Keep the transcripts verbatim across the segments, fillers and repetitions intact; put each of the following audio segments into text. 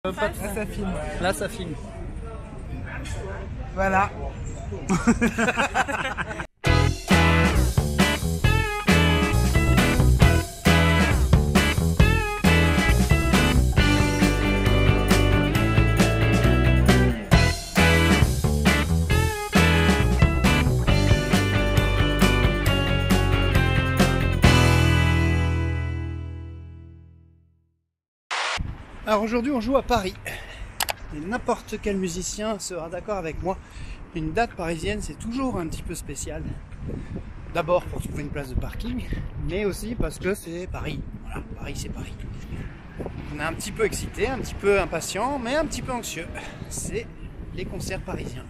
Euh, pas... Là ça filme. Là ça filme. Voilà. Alors aujourd'hui on joue à Paris. Et n'importe quel musicien sera d'accord avec moi. Une date parisienne c'est toujours un petit peu spécial. D'abord pour trouver une place de parking, mais aussi parce que c'est Paris. Voilà, Paris c'est Paris. On est un petit peu excité, un petit peu impatient, mais un petit peu anxieux. C'est les concerts parisiens.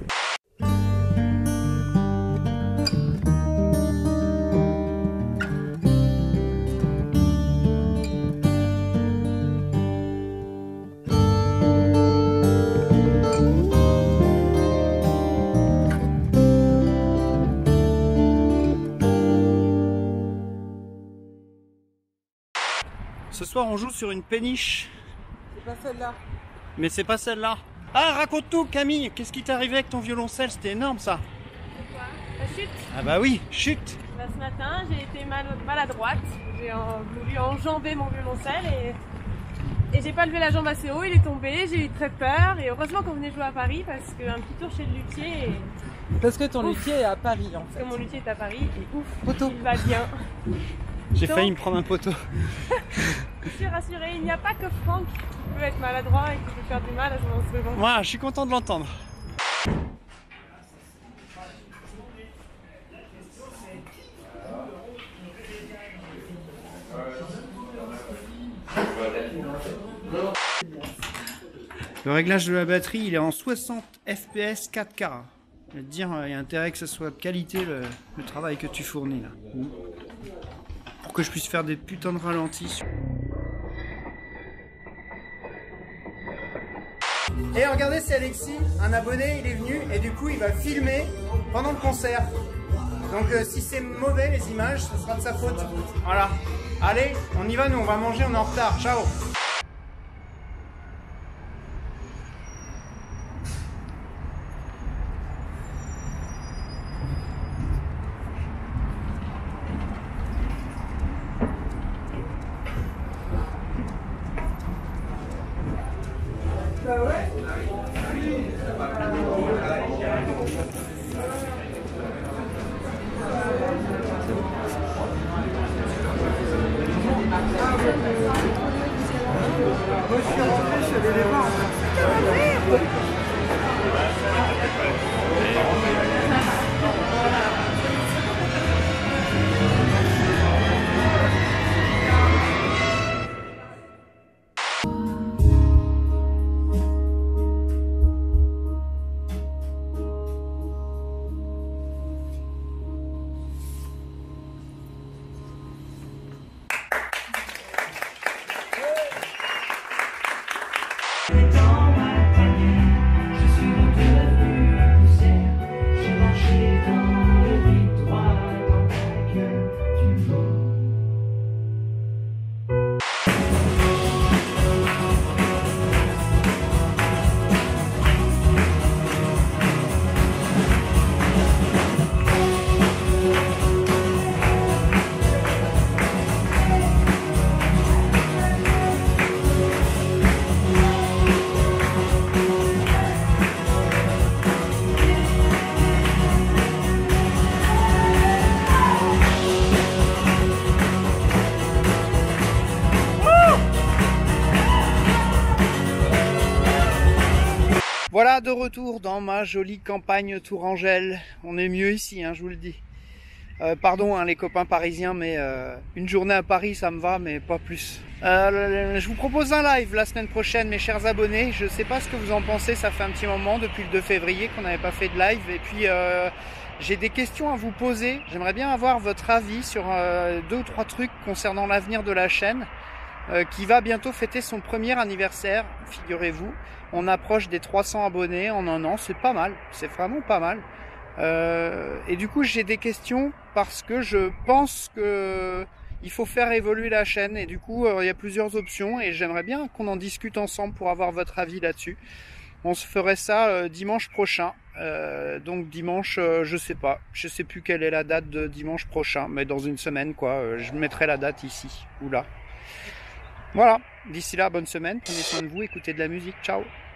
Ce soir on joue sur une péniche. C'est pas celle-là. Mais c'est pas celle-là. Ah, raconte tout Camille, qu'est-ce qui t'est arrivé avec ton violoncelle? C'était énorme ça. Pourquoi? La chute? Ah bah oui, chute. Bah, ce matin j'ai été mal, maladroite. J'ai voulu enjamber mon violoncelle et, et j'ai pas levé la jambe assez haut, il est tombé, j'ai eu très peur et heureusement qu'on venait jouer à Paris parce qu'un petit tour chez le luthier et... Parce que ton ouf. luthier est à Paris en fait. Parce que mon luthier est à Paris et ouf, Poteau. il va bien. J'ai Donc, failli me prendre un poteau. je suis rassurée, il n'y a pas que Franck qui peut être maladroit et qui peut faire du mal à son instrument. Voilà, je suis content de l'entendre. Le réglage de la batterie, il est en soixante F P S quatre K. Je vais te dire, il y a intérêt que ce soit de qualité le, le travail que tu fournis là. Pour que je puisse faire des putains de ralentis. Et regardez, c'est Alexis, un abonné, il est venu et du coup il va filmer pendant le concert. Donc euh, si c'est mauvais les images, ce sera de sa faute. Voilà. Allez, on y va, nous on va manger, on est en retard. Ciao. Bah ouais. Moi je suis rentré, je suis allé les voir. Voilà, de retour dans ma jolie campagne Tourangelle. On est mieux ici, hein, je vous le dis. Euh, pardon hein, les copains parisiens, mais euh, une journée à Paris ça me va, mais pas plus. Euh, je vous propose un live la semaine prochaine, mes chers abonnés. Je sais pas ce que vous en pensez, ça fait un petit moment depuis le deux février qu'on n'avait pas fait de live. Et puis euh, j'ai des questions à vous poser. J'aimerais bien avoir votre avis sur euh, deux ou trois trucs concernant l'avenir de la chaîne. Euh, qui va bientôt fêter son premier anniversaire, figurez-vous. On approche des trois cents abonnés en un an, c'est pas mal, c'est vraiment pas mal. Euh, et du coup j'ai des questions parce que je pense que il faut faire évoluer la chaîne et du coup euh, il y a plusieurs options et j'aimerais bien qu'on en discute ensemble pour avoir votre avis là-dessus. On se ferait ça euh, dimanche prochain, euh, donc dimanche, euh, je sais pas, je sais plus quelle est la date de dimanche prochain, mais dans une semaine quoi, euh, je mettrai la date ici ou là. Voilà, d'ici là, bonne semaine, prenez soin de vous, écoutez de la musique, ciao.